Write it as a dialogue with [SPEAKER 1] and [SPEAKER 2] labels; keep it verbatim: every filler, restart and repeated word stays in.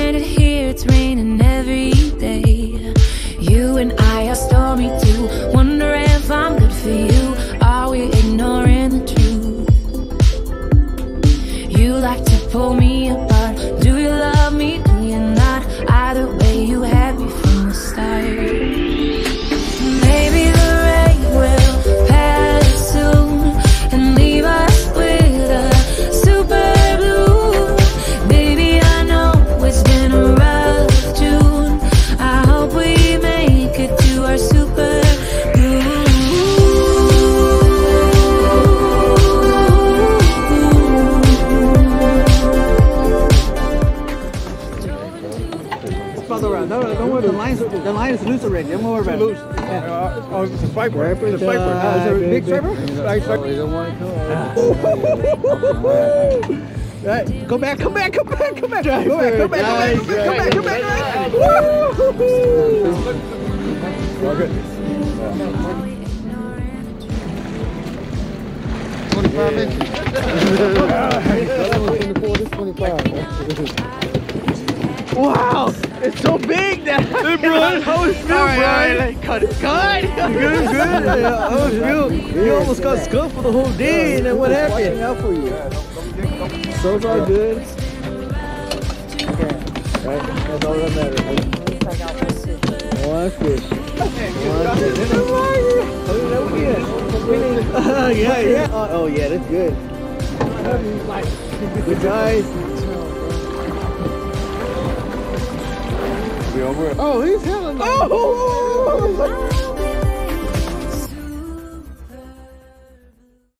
[SPEAKER 1] stranded here, it's raining every day. You and I are stormy too, wonder if I'm good for you. Are we ignoring the truth? You like to pull me apart. Do you love me? Do you not? Either way, you had me from the start. Maybe the rain will pass soon and leave us with a super blue. Baby, I know it's been a rough June. I hope we make it to our super blue.
[SPEAKER 2] Further around. No, no, don't worry. The line's the line is loose already. Don't worry about it.
[SPEAKER 3] Loose. Uh, oh, it's a striper. It's a striper.
[SPEAKER 2] Uh, is there a big striper?
[SPEAKER 3] Big striper. You don't want to come.
[SPEAKER 2] Right. Go back. Come back. Come back. Come back. Go back. Go back. Come back. Come back. Come back. Come back.
[SPEAKER 3] twenty-five inches.
[SPEAKER 2] Wow, it's so big that. Hey, bro, how was feel, all right, bro? All right, like, cut it, cut. Good, good. Yeah, how was feel? You almost got skunked for the whole day, and then what happened? Out for you. So far, good. Okay, right, that's all that matters. One fish. One fish. Oh yeah, yeah. Oh yeah, that's good. Good guys.
[SPEAKER 3] Over.
[SPEAKER 2] Oh, he's having. Oh!